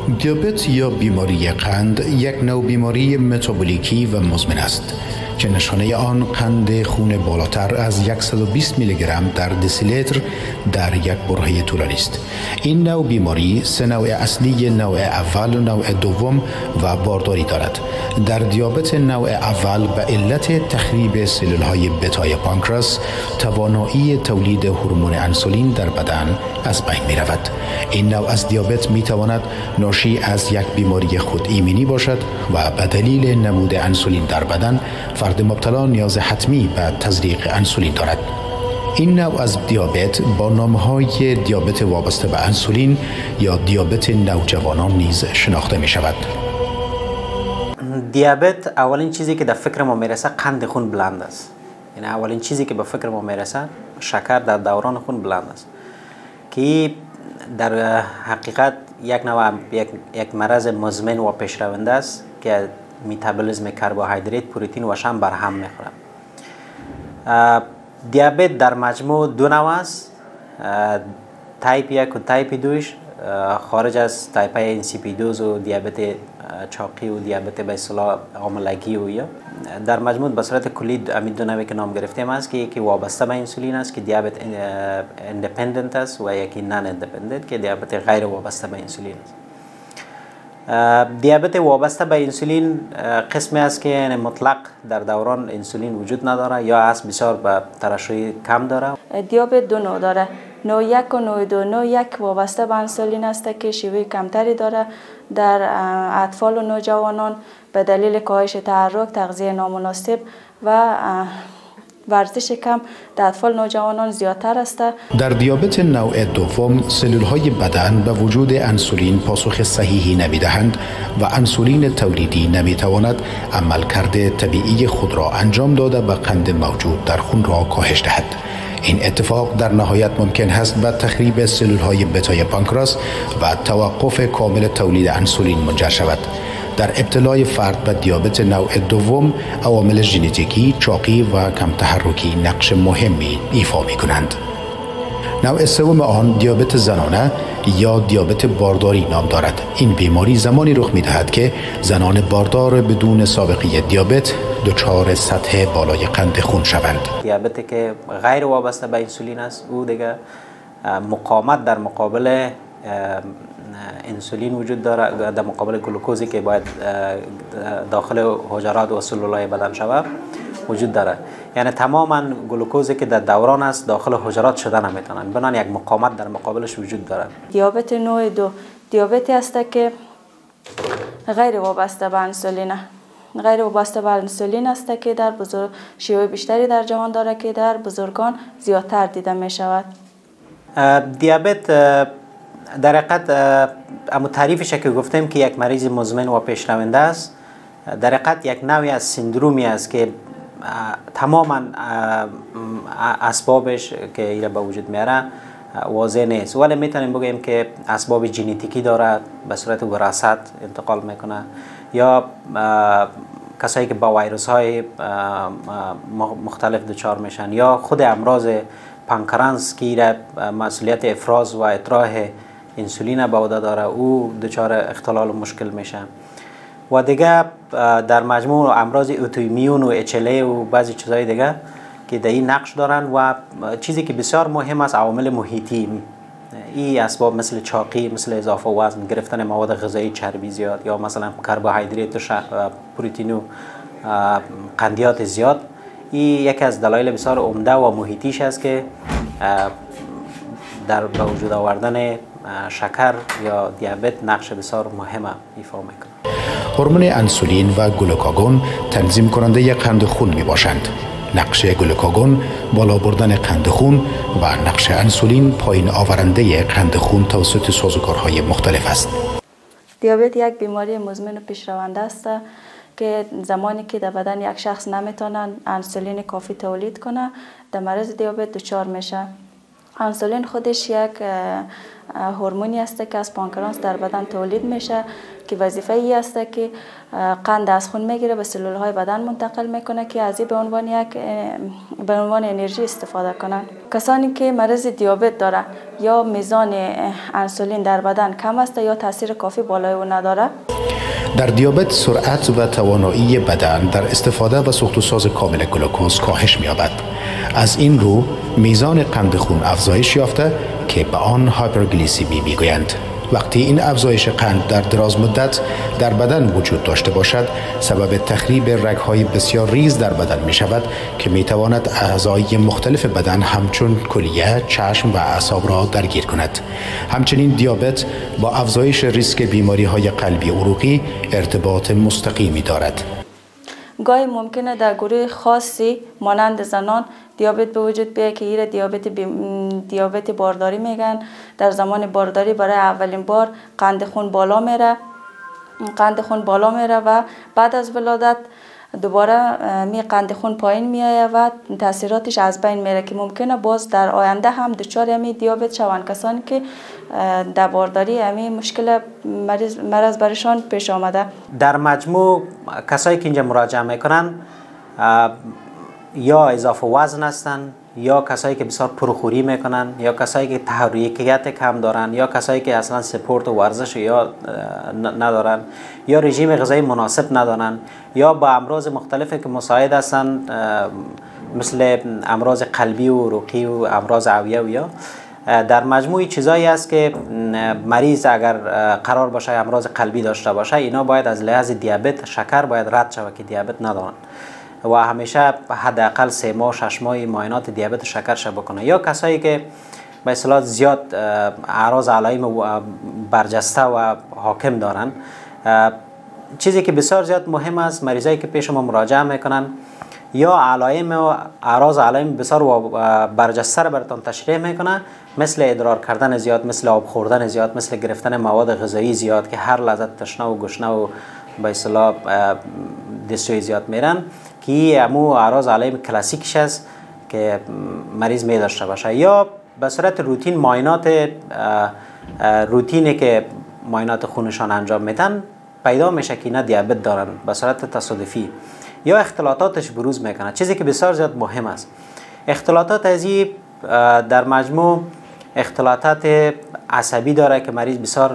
دیابت یا بیماری قند یک نوع بیماری متابولیکی و مزمن است که نشانه آن قند خون بالاتر از 120 میلی گرم در دسیلیتر در یک برهه طولانی است. این نوع بیماری سه نوع اصلی، نوع اول، نوع دوم و بارداری دارد. در دیابت نوع اول به علت تخریب سلولهای بتای پانکراس توانایی تولید هورمون انسولین در بدن از بین می رود. این نوع از دیابت می تواند ناشی از یک بیماری خود ایمنی باشد و به دلیل نمود انسولین در بدن فرد مبتلا نیاز حتمی به تزریق انسولین دارد. این نوع از دیابت با نامهای دیابت وابسته به انسولین یا دیابت نوجوانان نیز شناخته می شود. دیابت اولین چیزی که در فکر ما میرسه قند خون بلند است. یعنی اولین چیزی که به فکر ما میرسه شکر در دوران خون بلند است که در حقیقت یک مرض مزمن و پیشرونده است که میتابولیسم کربوهیدرات، پروتئین و شحم بر هم میخوره. دیابت در مجموع دو نوع است، تایپ 1 و تایپ 2. خارج از تایپ انسیپیدوز و دیابت چاقی و دیابت به اصطلاح عاملگی و یا در مجموع به صورت کلی همین دو نوعی که نام گرفتیم است که یکی وابسته به انسولین است که دیابت ایندیپندنت است و یکی نان ایندیپندنت که دیابت غیر وابسته به انسولین است. دیابت وابسته به انسولین قسمی است که مطلق در دوران انسولین وجود نداره یا از بسیار به ترشح کم داره. دیابت دو نوع داره، نوع 1 و نوع 2. نوع 1 وابسته به انسولین است که شیوه کمتری داره در اطفال و نوجوانان به دلیل کاهش تحرک، تغذیه نامناسب و ورزش کم در اطفال نوجوانان زیادتر است. در دیابت نوع دوم سلولهای بدن به وجود انسولین پاسخ صحیحی نمیدهند و انسولین تولیدی نمیتواند عملکرد طبیعی خود را انجام داده و قند موجود در خون را کاهش دهد. این اتفاق در نهایت ممکن است به تخریب سلولهای بتای پانکراس و توقف کامل تولید انسولین منجر شود. در ابتلای فرد به دیابت نوع دوم عوامل ژنتیکی، چاقی و کم تحرکی نقش مهمی ایفا می کنند. نوع سوم آن دیابت زنانه یا دیابت بارداری نام دارد. این بیماری زمانی رخ می دهد که زنان باردار بدون سابقه دیابت دچار سطح بالای قند خون شوند. دیابتی که غیر وابسته به انسولین است او دیگه مقاومت در مقابل انسولین وجود داره، در مقابل گلوکوزی که باید داخل حجرات و سلولای بدن شود وجود داره. یعنی تماما گلوکوزی که در دوران است داخل حجرات شده نمیتونن، بنان یک مقاومت در مقابلش وجود داره. دیابت نوع 2 دیابتی است که غیر وابسته به انسولین، غیر وابسته به انسولین است که در شیوع بیشتری در جهان داره که در بزرگان زیادتر دیده می شود. دیابت در حقیقت اما تعریفش که گفتیم که یک مریض مزمن و پیشرونده است، در حقیقت یک نوعی از سندرومی است که تماما اسبابش که ایره به وجود میاره واضح نیست، ولی میتونیم بگیم که اسباب ژنتیکی داره، به صورت وراثت انتقال میکنه، یا کسایی که با ویروس های مختلف دچار میشن، یا خود امراض پانکرانس که ایره مسئولیت افراز و اطراح انسولین به عهده داره او دچار اختلال و مشکل میشه. و دیگه در مجموع امراض اوتوایمیون و اچله و بعضی چیزهای دیگه که در این نقش دارن. و چیزی که بسیار مهم است عوامل محیطی، این اسباب مثل چاقی، مثل اضافه وزن، گرفتن مواد غذایی چربی زیاد یا مثلا کربوهیدرات و پروتئین و قندیات زیاد، این یکی از دلایل بسیار عمده و محیطیش است که در به وجود آوردن شکر یا دیابت نقش بسیار مهم ایفا میکنه. هورمون انسولین و گلوکاگون تنظیم کننده قند خون می باشند. نقش گلوکاگون بالا بردن قند خون و نقش انسولین پایین آورنده قند خون توسط سازوکارهای مختلف است. دیابت یک بیماری مزمن و پیشرونده است که زمانی که در بدن یک شخص نمیتونه انسولین کافی تولید کنه در مرض دیابت دچار میشه. انسولین خودش یک هورمونی است که از پانکراس در بدن تولید میشه که وظیفه ای است که قند از خون میگیره به سلول های بدن منتقل میکنه که از این به عنوان انرژی استفاده کنن. کسانی که مرض دیابت داره یا میزان انسولین در بدن کم است یا تاثیر کافی بالای او نداره. در دیابت سرعت و توانایی بدن در استفاده و ساخت و ساز کامل گلوکوز کاهش می‌یابد. از این رو میزان قند خون افزایش یافته که به آن هایپرگلیسیمی میگویند. وقتی این افزایش قند در دراز مدت در بدن وجود داشته باشد، سبب تخریب رگ‌های بسیار ریز در بدن می شود که می تواند اعضای مختلف بدن همچون کلیه، چشم و اعصاب را درگیر کند. همچنین دیابت با افزایش ریسک بیماری‌های قلبی عروقی ارتباط مستقیمی دارد. گاهی ممکنه در گروه خاصی مانند زنان دیابت به وجود بیاید که این دیابت بارداری میگن. در زمان بارداری برای اولین بار قند خون بالا میره و بعد از ولادت دوباره قند خون پایین میآید و تاثیراتش از بین میره که ممکنه باز در آینده هم دچار دیابت شوند. کسانی که در بارداری مشکل مرض برشان پیش آمده. در مجموع کسایی که اینجا مراجعه میکنن یا اضافه وزن هستن، یا کسایی که بسیار پرخوری میکنن، یا کسایی که تحریکیت کم دارن، یا کسایی که اصلا سپورت و ورزش یا ندارن، یا رژیم غذایی مناسب ندارن، یا با امراض مختلفی که مساعد هستن مثل امراض قلبی و عروقی و امراض اوعیه. یا در مجموع چیزایی است که مریض اگر قرار باشه امراض قلبی داشته باشه، اینا باید از لحاظ دیابت شکر باید رد شود که دیابت ندارن و همیشه حداقل 3 ماه 6 ماه معاینات دیابت شکرش بکنه. یا کسایی که به اصطلاح زیاد اعراض علائم برجسته و حاکم دارن. چیزی که بسیار زیاد مهم است، مریضایی که پیش ما مراجعه میکنن یا علائم و اعراض علائم بسیار برجسته را براتون تشریح میکنه، مثل ادرار کردن زیاد، مثل آب خوردن زیاد، مثل گرفتن مواد غذایی زیاد که هر لحظه تشنه و گشنه و به اصطلاح دستشویی زیاد میرن، که امو اعراض علائم کلاسیکش است که مریض می داشته باشه. یا به صورت روتین معاینات روتینی که معاینات خونشان انجام میدن پیدا میشه که اینا دیابت دارن به صورت تصادفی، یا اختلاطاتش بروز میکنه، چیزی که بسیار زیاد مهم است. اختلاطات ازی در مجموع اختلاطات عصبی داره که مریض بسیار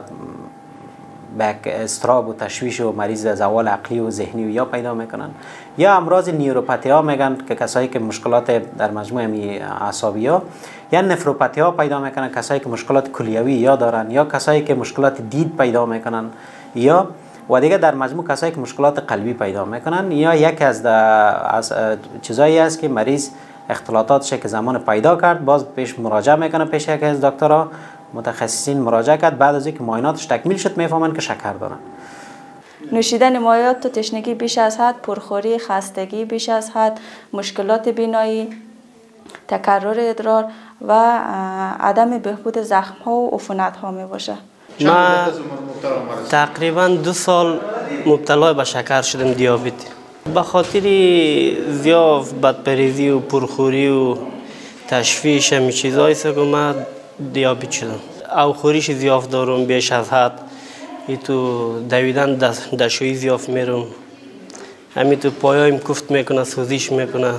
به اضطراب و تشویش و مریض زوال عقلی و ذهنی و یا پیدا میکنن، یا امراض نیوروپاتی ها میگن که کسایی که مشکلات در مجموع اعصابی ها، یا نفروپاتی ها پیدا میکنن کسایی که مشکلات کلیوی یا دارن، یا کسایی که مشکلات دید پیدا میکنن، یا و دیگه در مجموع کسایی که مشکلات قلبی پیدا میکنن. یا یکی از چیزایی است که مریض اختلاطاتش که زمان پیدا کرد باز پیش مراجعه میکنه پیش یکی از دکترها متخصصین مراجعه کرد، بعد از اینکه معایناتش تکمیل شد میفهمن که شکر دارن. نوشیدن مایعات و تشنگی بیش از حد، پرخوری، خستگی بیش از حد، مشکلات بینایی، تکرر ادرار و عدم بهبود زخم ها و عفونت ها می باشه. من تقریبا 2 سال مبتلا به شکر شدم، دیابت. به خاطر زیاف، بدپریزی و پرخوری و تشویش همین چیزایی است که من دیابت شدم. او خوریش زیاف دارم بیش از حد، ای تو دویدن دشویی زیاف میرم، همین تو پایایم کفت میکنه، سوزش میکنه،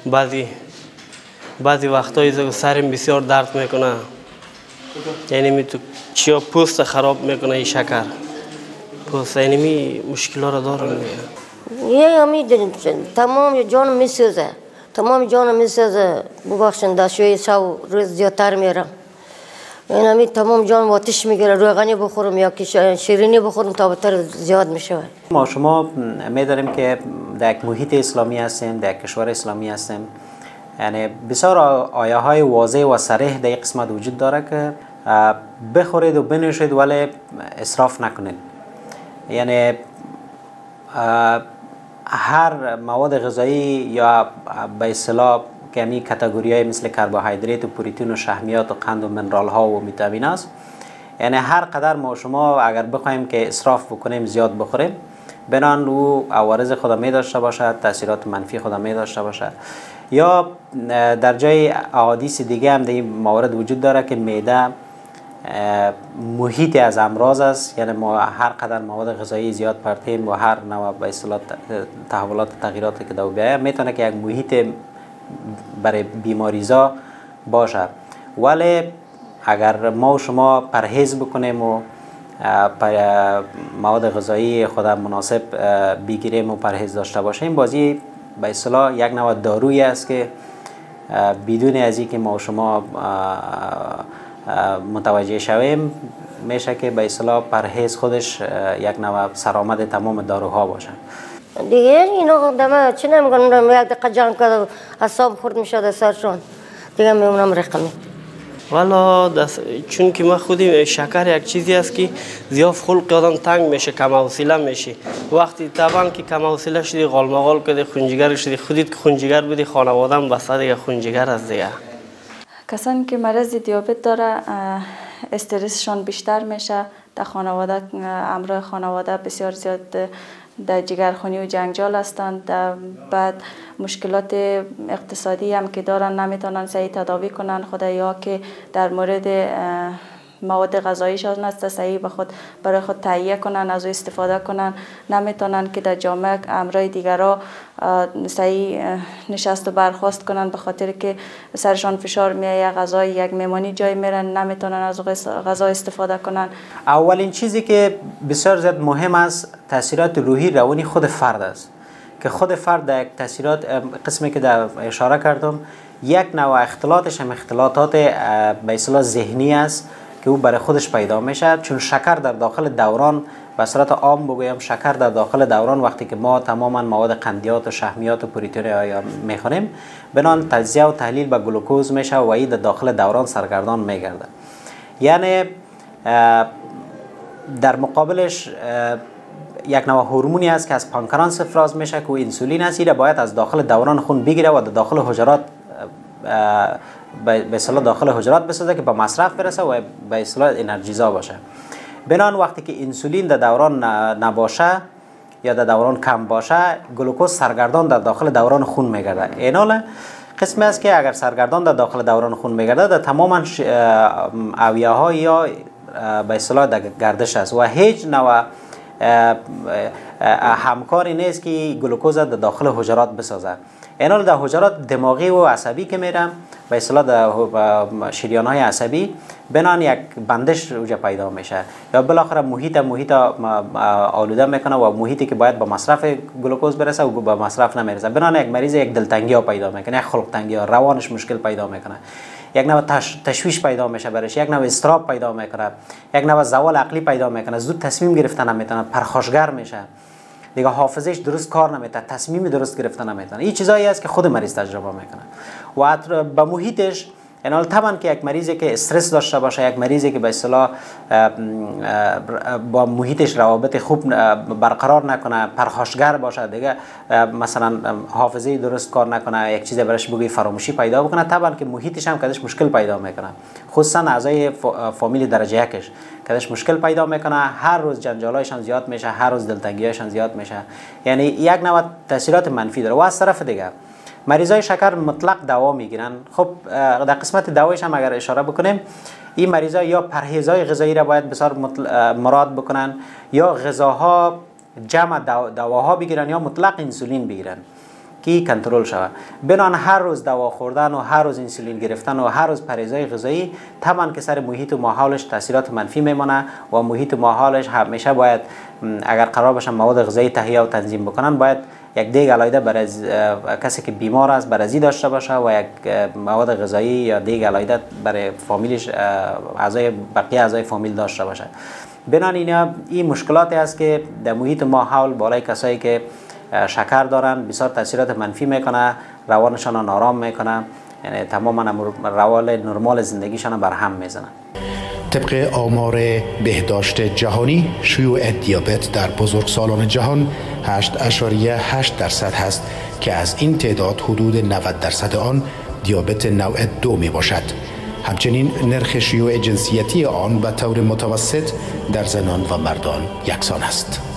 بعضی وقتایی سرم بسیار درد میکنه، یعنی می تو چیا پوست خراب میکنه این شکر پوست، یعنی می مشکلات را دارم. تمام جانم میسوزه، ببخشید دشویی شو روز زیادتر میرم، یعنی تمام جان آتش میگیره، روغنی بخورم یا که شیرینی بخورم تا بهتر زیاد میشه. ما شما میداریم که در یک محیط اسلامی هستیم، در یک کشور اسلامی هستیم، یعنی بسیار آیه های واضح و صریح در این قسمت وجود داره که بخورید و بنوشید ولی اسراف نکنید. یعنی هر مواد غذایی یا به اصطلاح که همین کاتگوری‌های مثل کربوهیدرات و پروتئین و شحمیات و قند و منرال ها و ویتامین است، یعنی هر قدر ما شما اگر بخوایم که اسراف بکنیم زیاد بخوریم، بنان او عوارض خود می داشته باشد، تاثیرات منفی خود می داشته باشد. یا در جای احادیث دیگه هم این موارد وجود داره که معده محیط از امراض است، یعنی ما هر قدر مواد غذایی زیاد پرتیم و هر نوع به اصطلاح تحولات تغییراتی که دو بیاید میتونه که یک محیط برای بیماریزا باشه. ولی اگر ما و شما پرهیز بکنیم و مواد غذایی خود مناسب بگیریم و پرهیز داشته باشیم، بازی به اصطلاح یک نوع دارویی است که بدون از اینکه ما و شما متوجه شویم میشه که به اصطلاح پرهیز خودش یک نوع سرآمد تمام داروها باشه. دیگه اینا دم چی نمیگن، یک دقیقه جمع کرده حساب خورد میشه در سرشون دیگه میمونم رقمی. والا چون که ما خودی شکر یک چیزی است که زیاد خلق آدم تنگ میشه، کم حوصله میشه. وقتی طبعا که کم حوصله شدی غالمغال کردی خونجگر شدی، خودت خونجگر بودی خانواده‌ام بس دیگه خونجگر است دیگه. کسانی که مرض دیابت داره استرسشان بیشتر میشه، در خانواده امراض خانواده بسیار زیاد در جگرخونی و جنجال هستند. بعد مشکلات اقتصادی هم که دارن نمیتونن صحیح تداوی کنن خدایا که در مورد مواد غذاییشان است صحیح برای خود تهیه کنن، از او استفاده کنن، نمیتونن که در جامعه امرای دیگرها صحیح نشست و برخاست کنن به خاطر که سرشان فشار میایه، غذای یک میمانی جای میرن نمیتونن از غذا استفاده کنن. اولین چیزی که بسیار زیاد مهم است تاثیرات روحی روانی خود فرد است که خود فرد در یک تاثیرات قسمی که در اشاره کردم یک نوع اختلاطش هم اختلاطات به اصطلاح ذهنی است که او برای خودش پیدا میشه. چون شکر در داخل دوران به صورت عام بگویم شکر در داخل دوران وقتی که ما تماما مواد قندیات و شحمیات و پروتئین میخوریم بنان تجزیه و تحلیل به گلوکوز میشه و این در داخل دوران سرگردان میگرده. یعنی در مقابلش یک نوع هورمونی است که از پانکرانس افراز میشه که انسولین است، این باید از داخل دوران خون بگیره و در داخل حجرات به اصطلاح داخل حجرات بسازه که به مصرف برسه و به اصطلاح انرژیزا باشه. بنان وقتی که انسولین در دوران نباشه یا در دوران کم باشه گلوکوز سرگردان در داخل دوران خون میگرده. اینال قسمی است که اگر سرگردان در داخل دوران خون میگرده در تماما اویه ها یا به اصطلاح در گردش است و هیچ نوع همکاری نیست که گلوکوز در داخل حجرات بسازه. اینال در حجرات دماغی و عصبی که میرم به اصطلاح در شریان‌های عصبی بنان یک بندش اوجا پیدا میشه یا بالاخره محیط آلوده میکنه و محیطی که باید با مصرف گلوکوز برسه و با مصرف نمیرسه. بنان یک مریض یک دلتنگی ها پیدا میکنه، یک خلق تنگی ها، روانش مشکل پیدا میکنه، یک نوع تشویش پیدا میشه برش، یک نوع استراب پیدا میکنه، یک نوع زوال عقلی پیدا میکنه، زود تصمیم گرفتن نمیتونه، پرخاشگر میشه، دیگه حافظش درست کار نمیتونه، تصمیم درست گرفتن نمیتونه. این چیزایی است که خود مریض تجربه میکنه و با محیطش. اینال طبعا که یک مریضی که استرس داشته باشه، یک مریضی که به اصطلاح با محیطش روابط خوب برقرار نکنه، پرخاشگر باشه، دیگه مثلا حافظه درست کار نکنه، یک چیز برش بگی فراموشی پیدا بکنه، طبعا که محیطش هم کدش مشکل پیدا میکنه، خصوصا اعضای فامیل درجه یکش کدش مشکل پیدا میکنه، هر روز جنجالایشان زیاد میشه، هر روز دلتنگیاشان زیاد میشه، یعنی یک نوع تاثیرات منفی داره. و از طرف دیگه مریضای شکر مطلق دوا میگیرن. خب در قسمت دوایش هم اگر اشاره بکنیم این مریضا یا پرهیزهای غذایی را باید بسیار مراد بکنن یا غذاها جمع دواها بگیرن یا مطلق انسولین بگیرن که کنترل شود. بنان هر روز دوا خوردن و هر روز انسولین گرفتن و هر روز پرهیزهای غذایی طبعا که سر محیط و ماحولش تاثیرات منفی میمونه و محیط و ماحولش همیشه باید اگر قرار باشن مواد غذایی تهیه و تنظیم بکنن باید یک دیگ علایده برای کسی که بیمار است برای داشته باشه و یک مواد غذایی یا دیگ علایده برای فامیلش اعضای بقیه اعضای فامیل داشته باشه. بنابراین این مشکلاتی است که در محیط ماحول بالای کسایی که شکر دارن بسیار تاثیرات منفی میکنه، روانشان نارام میکنه، یعنی تماما روال نرمال زندگیشان بر هم میزنه. طبق آمار بهداشت جهانی شیوع دیابت در بزرگسالان جهان 8.8% هست که از این تعداد حدود 90% آن دیابت نوع 2 می باشد. همچنین نرخ شیوع جنسیتی آن به طور متوسط در زنان و مردان یکسان است.